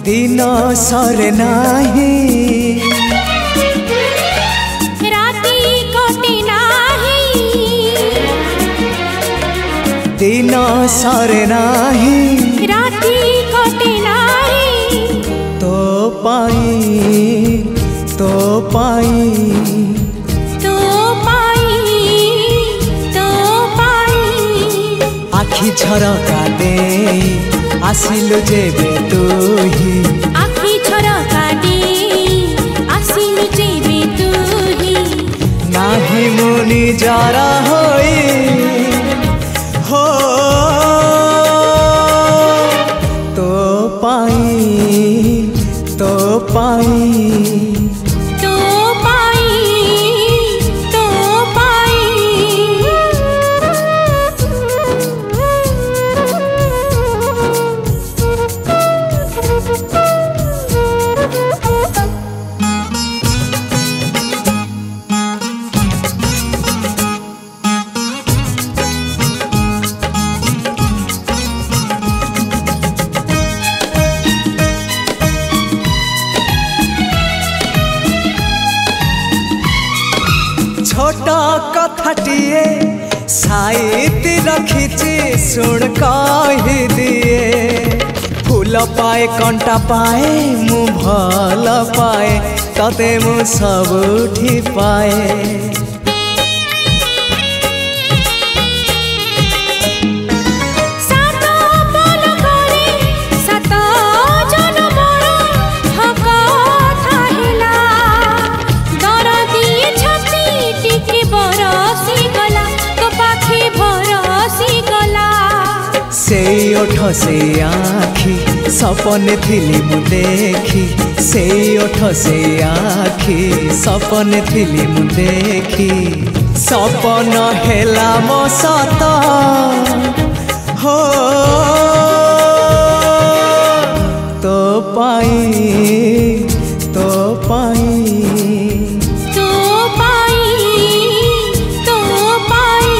दिन सरे नाही राती कटे नाही दिन सरे नाही राती कटे नाही तो पाई तो पाई तो पाई तो पाई आखि झरका दे आसिलु जेबे तुही आखि झरका दे आसिलु जेबे तुही नाही मुनि जरा होई हो तो पाई तो पाई तो पाई तो पाई छोटा कथाटिए साइती रखिची सुन कहि दिए फूल पाए कंटा पाए मु भल पाए तते मु सबुठी पाए से ओठ से आखि सपने थिली मु देखी से ओठ से आखि सपने थिली मु देखी सपन हेला मो सत हो तो पाई तो पाई तो पाई तो पाई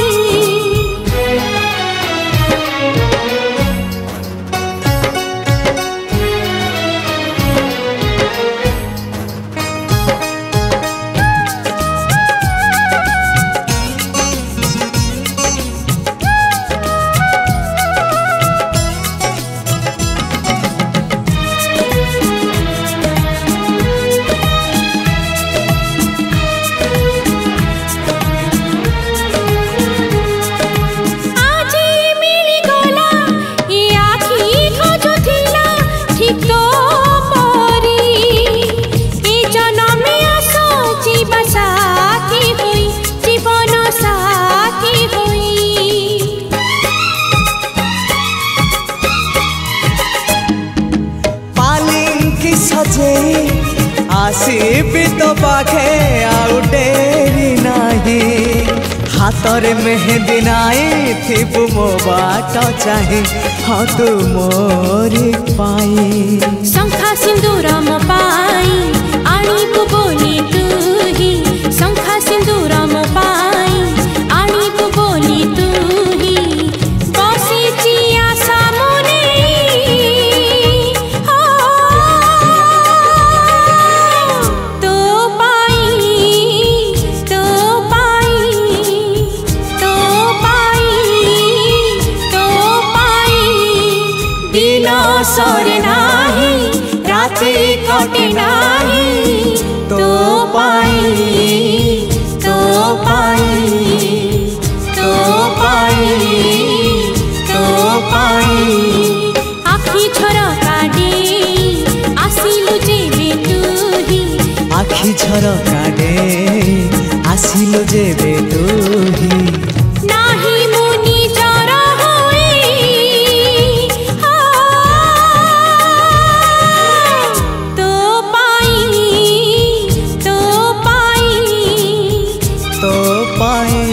आसीबी तो पाखे आउ डेरी नाही हाथरे मेहंदी नाई थिबु मो बाट चाहे हाँ तू मोरी पाई शंखा सिंदूर मो पाई आनिबु बोली तुही शंखा सिंदूर मो पाई आनिबु बोली तुही बसिची आशा मुने तो पाई तो पाई तो पाई तो पाई दिन सरे नाही राति कटे नाही तो पाई तो पाई तो पाई तो पाई आखि झरका दे आसिलु जेबे तुही आखि झरका दे आसिलु जेबे तुही नाही मुनि जरा होई तो पाई तो पाई तो पाई